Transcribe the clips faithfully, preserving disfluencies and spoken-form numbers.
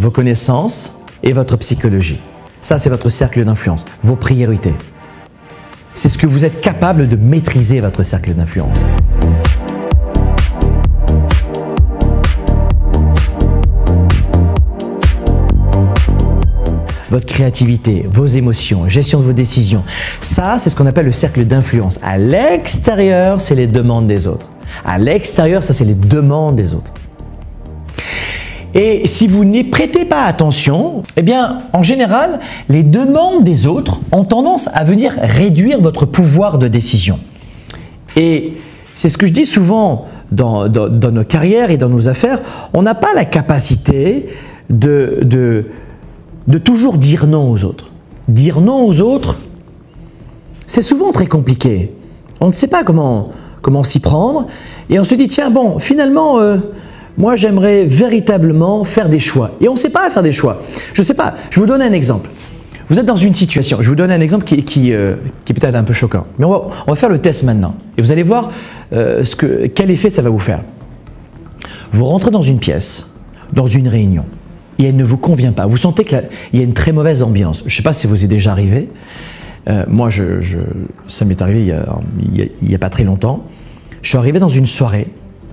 vos connaissances et votre psychologie. Ça, c'est votre cercle d'influence, vos priorités. C'est ce que vous êtes capable de maîtriser, votre cercle d'influence. Votre créativité, vos émotions, gestion de vos décisions. Ça, c'est ce qu'on appelle le cercle d'influence. À l'extérieur, c'est les demandes des autres. À l'extérieur, ça, c'est les demandes des autres. Et si vous n'y prêtez pas attention, eh bien, en général, les demandes des autres ont tendance à venir réduire votre pouvoir de décision. Et c'est ce que je dis souvent dans, dans, dans nos carrières et dans nos affaires, on n'a pas la capacité de... de de toujours dire non aux autres. Dire non aux autres, c'est souvent très compliqué. On ne sait pas comment, comment s'y prendre et on se dit, tiens, bon, finalement, euh, moi, j'aimerais véritablement faire des choix. Et on ne sait pas faire des choix. Je ne sais pas, je vous donne un exemple. Vous êtes dans une situation, je vous donne un exemple qui, qui, euh, qui est peut-être un peu choquant, mais on va, on va faire le test maintenant et vous allez voir euh, ce que, quel effet ça va vous faire. Vous rentrez dans une pièce, dans une réunion, et elle ne vous convient pas. Vous sentez qu'il y a une très mauvaise ambiance. Je ne sais pas si vous est déjà arrivé. Euh, moi, je, je, ça m'est arrivé il y, a, il, y a, il y a pas très longtemps. Je suis arrivé dans une soirée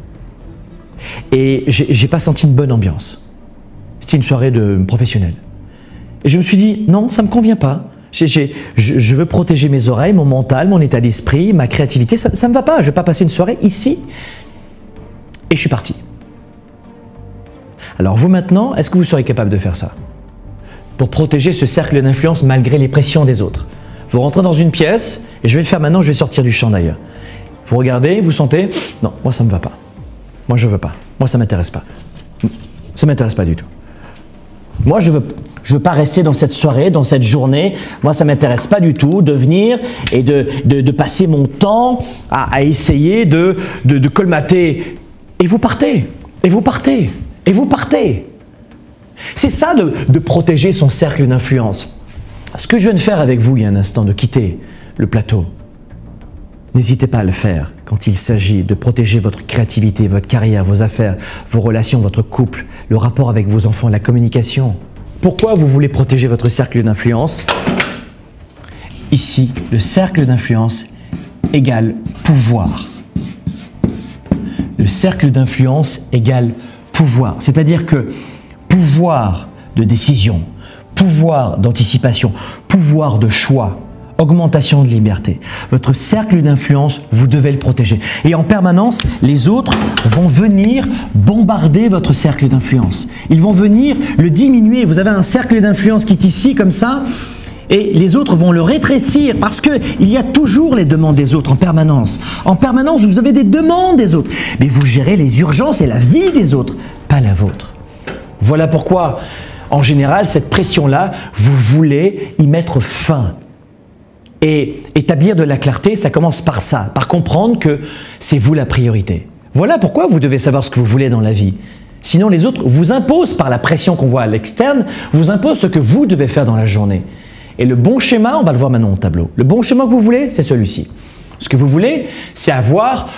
et je n'ai pas senti une bonne ambiance. C'était une soirée de professionnelle. Et je me suis dit, non, ça ne me convient pas. J'ai, j'ai, je, je veux protéger mes oreilles, mon mental, mon état d'esprit, ma créativité. Ça ne me va pas. Je ne vais pas passer une soirée ici. Et je suis parti. Alors vous maintenant, est-ce que vous serez capable de faire ça? Pour protéger ce cercle d'influence malgré les pressions des autres. Vous rentrez dans une pièce, et je vais le faire maintenant, je vais sortir du champ d'ailleurs. Vous regardez, vous sentez, non, moi ça ne me va pas. Moi je ne veux pas. Moi ça ne m'intéresse pas. Ça ne m'intéresse pas du tout. Moi je veux, je veux pas rester dans cette soirée, dans cette journée. Moi ça ne m'intéresse pas du tout de venir et de, de, de passer mon temps à, à essayer de, de, de colmater. Et vous partez. Et vous partez. Et vous partez. C'est ça de, de protéger son cercle d'influence. Ce que je viens de faire avec vous il y a un instant, de quitter le plateau, n'hésitez pas à le faire quand il s'agit de protéger votre créativité, votre carrière, vos affaires, vos relations, votre couple, le rapport avec vos enfants, la communication. Pourquoi vous voulez protéger votre cercle d'influence? Ici, le cercle d'influence égale pouvoir. Le cercle d'influence égale pouvoir, c'est-à-dire que pouvoir de décision, pouvoir d'anticipation, pouvoir de choix, augmentation de liberté. Votre cercle d'influence, vous devez le protéger. Et en permanence, les autres vont venir bombarder votre cercle d'influence. Ils vont venir le diminuer. Vous avez un cercle d'influence qui est ici, comme ça, et les autres vont le rétrécir parce qu'il y a toujours les demandes des autres en permanence. En permanence, vous avez des demandes des autres. Mais vous gérez les urgences et la vie des autres, pas la vôtre. Voilà pourquoi, en général, cette pression-là, vous voulez y mettre fin. Et établir de la clarté, ça commence par ça, par comprendre que c'est vous la priorité. Voilà pourquoi vous devez savoir ce que vous voulez dans la vie. Sinon, les autres vous imposent, par la pression qu'on voit à l'externe, vous imposent ce que vous devez faire dans la journée. Et le bon schéma, on va le voir maintenant au tableau. Le bon schéma que vous voulez, c'est celui-ci. Ce que vous voulez, c'est avoir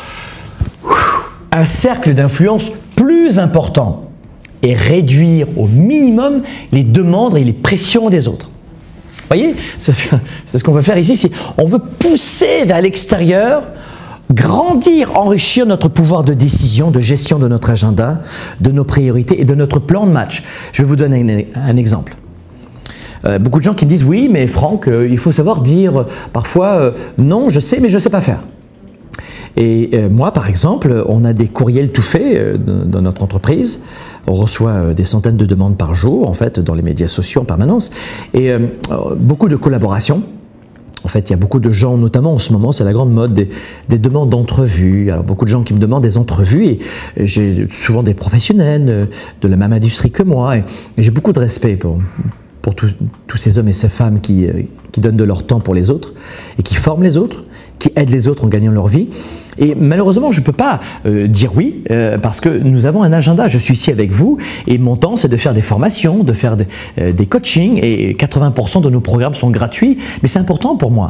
un cercle d'influence plus important et réduire au minimum les demandes et les pressions des autres. Vous voyez, c'est ce qu'on veut faire ici. On veut pousser vers l'extérieur, grandir, enrichir notre pouvoir de décision, de gestion de notre agenda, de nos priorités et de notre plan de match. Je vais vous donner un, un exemple. Euh, beaucoup de gens qui me disent « Oui, mais Franck, euh, il faut savoir dire euh, parfois euh, non, je sais, mais je ne sais pas faire. » Et euh, moi, par exemple, on a des courriels tout faits euh, dans notre entreprise. On reçoit euh, des centaines de demandes par jour, en fait, dans les médias sociaux en permanence. Et euh, beaucoup de collaborations. En fait, il y a beaucoup de gens, notamment en ce moment, c'est la grande mode des, des demandes d'entrevues. Alors, beaucoup de gens qui me demandent des entrevues et j'ai souvent des professionnels de la même industrie que moi. Et, et j'ai beaucoup de respect pour... pour tous ces hommes et ces femmes qui, qui donnent de leur temps pour les autres et qui forment les autres, qui aident les autres en gagnant leur vie. Et malheureusement, je ne peux pas euh, dire oui euh, parce que nous avons un agenda. Je suis ici avec vous et mon temps, c'est de faire des formations, de faire des, euh, des coachings et quatre-vingts pour cent de nos programmes sont gratuits. Mais c'est important pour moi.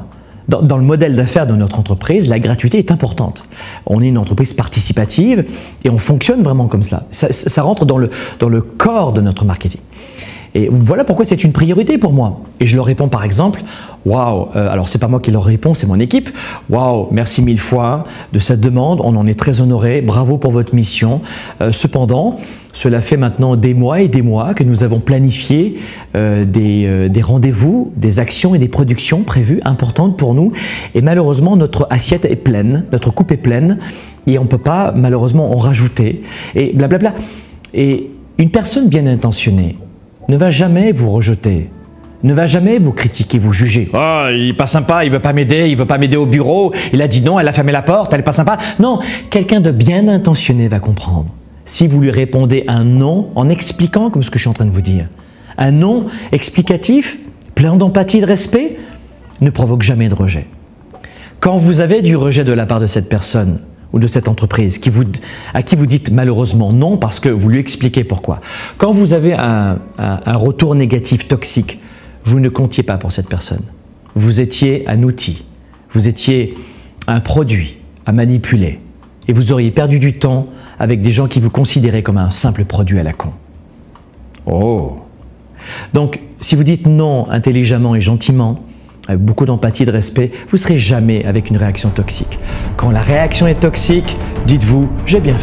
dans, dans le modèle d'affaires de notre entreprise, la gratuité est importante. On est une entreprise participative et on fonctionne vraiment comme cela. Ça, ça rentre dans le, dans le corps de notre marketing. Et voilà pourquoi c'est une priorité pour moi. Et je leur réponds par exemple, waouh, euh, alors c'est pas moi qui leur réponds, c'est mon équipe. Waouh, merci mille fois de cette demande, on en est très honoré, bravo pour votre mission. Euh, cependant, cela fait maintenant des mois et des mois que nous avons planifié euh, des, euh, des rendez-vous, des actions et des productions prévues importantes pour nous. Et malheureusement, notre assiette est pleine, notre coupe est pleine et on ne peut pas malheureusement en rajouter. Et blablabla. Et une personne bien intentionnée ne va jamais vous rejeter, ne va jamais vous critiquer, vous juger. Oh, il n'est pas sympa, il ne veut pas m'aider, il ne veut pas m'aider au bureau, il a dit non, elle a fermé la porte, elle n'est pas sympa. Non, quelqu'un de bien intentionné va comprendre. Si vous lui répondez un non en expliquant comme ce que je suis en train de vous dire, un non explicatif, plein d'empathie et de respect, ne provoque jamais de rejet. Quand vous avez du rejet de la part de cette personne, ou de cette entreprise qui vous, à qui vous dites malheureusement non parce que vous lui expliquez pourquoi. Quand vous avez un, un, un retour négatif toxique, vous ne comptiez pas pour cette personne. Vous étiez un outil, vous étiez un produit à manipuler et vous auriez perdu du temps avec des gens qui vous considéraient comme un simple produit à la con. Oh! Donc, si vous dites non intelligemment et gentiment, avec beaucoup d'empathie et de respect, vous ne serez jamais avec une réaction toxique. Quand la réaction est toxique, dites-vous « j'ai bien fait ».